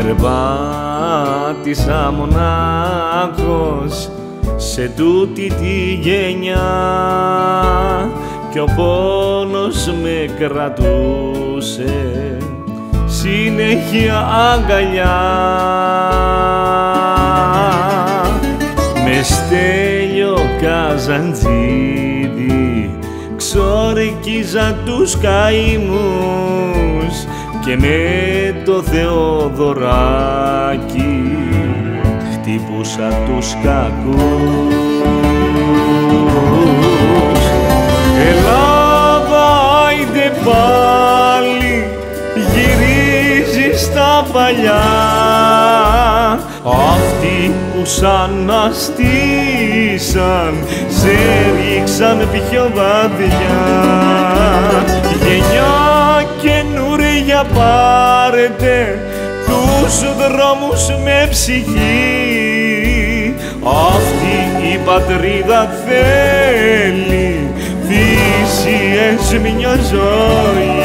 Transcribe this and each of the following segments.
Περπάτησα μονάχος σε τούτη τη γενιά κι ο πόνος με κρατούσε συνέχεια αγκαλιά. Με Στέλιο Καζαντζίδη ξόρκιζα τους καημούς και με το Θεοδωράκι χτύπουσα τους κακούς. Ελλάδα, άιντε πάλι, γυρίζει στα παλιά, αυτοί που σ' αναστήσαν σε ρίξαν πιο βαθιά. Γενιά καινούρια πάρετε τους δρόμους με ψυχή, αυτή η πατρίδα θέλει θυσίες μια ζωή.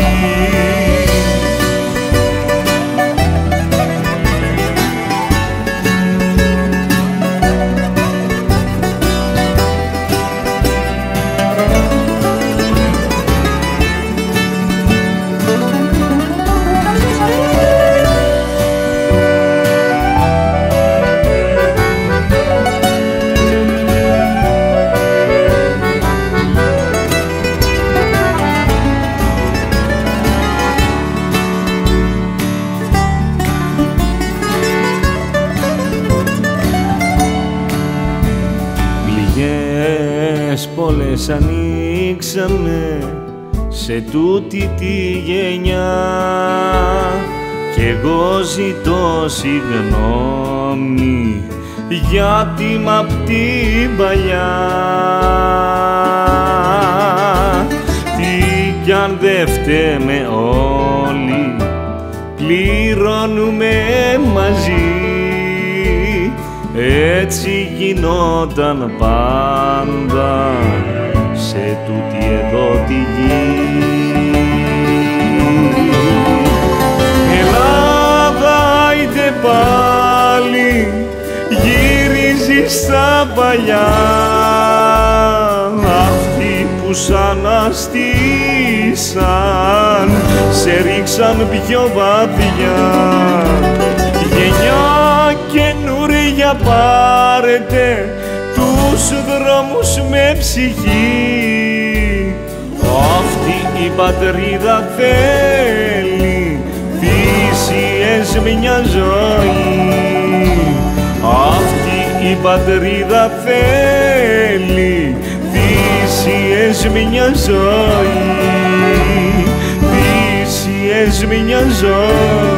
Πολλές ανοίξαμε σε τούτη τη γενιά κι εγώ ζητώ συγγνώμη γιατί μ' απ' την παλιά. Τι κι αν δε φταίμε όλοι πληρώνουμε μαζί, έτσι γινόταν πάντα σε τούτη εδώ τη γη. Ελλάδα, άιντε πάλι, γυρίζει στα παλιά, αυτοί που σ' αναστήσαν σε ρίξαν πιο βαθιά. Γενιά καινούρια πάρετε τους δρόμους με ψυχή, αυτή η πατρίδα θέλει θυσίες μια ζωή. Αυτή η πατρίδα θέλει θυσίες μια ζωή, θυσίες μια ζωή.